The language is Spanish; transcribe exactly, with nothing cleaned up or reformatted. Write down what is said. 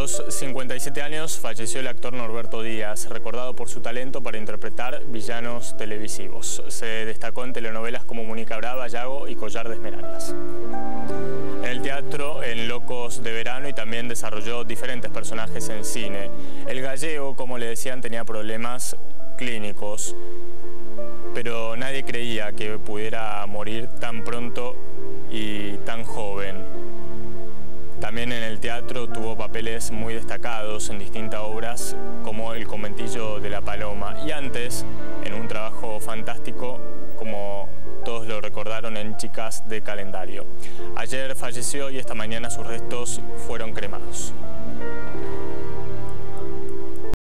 los cincuenta y siete años falleció el actor Norberto Díaz, recordado por su talento para interpretar villanos televisivos. Se destacó en telenovelas como Muñeca Brava, Yago y Collar de Esmeraldas. En el teatro, en Locos de Verano, y también desarrolló diferentes personajes en cine. El gallego, como le decían, tenía problemas clínicos, pero nadie creía que pudiera morir tan pronto y tan joven. También en el teatro tuvo papeles muy destacados en distintas obras como El conventillo de la Paloma y antes en un trabajo fantástico como todos lo recordaron en Chicas de Calendario. Ayer falleció y esta mañana sus restos fueron cremados.